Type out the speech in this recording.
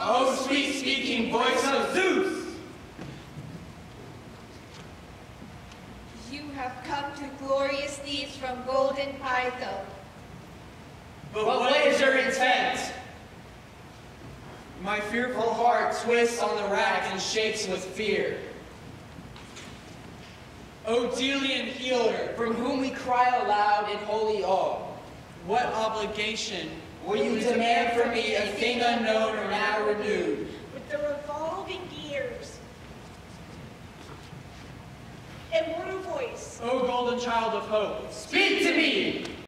O sweet-speaking voice of Zeus! You have come to glorious deeds from golden Pytho. But what is your intent? My fearful heart twists on the rack and shakes with fear. O Delian healer, from whom we cry aloud in holy awe, what obligation will you demand from me, a thing unknown or now renewed? With the revolving gears, immortal voice, O golden child of hope, speak to me!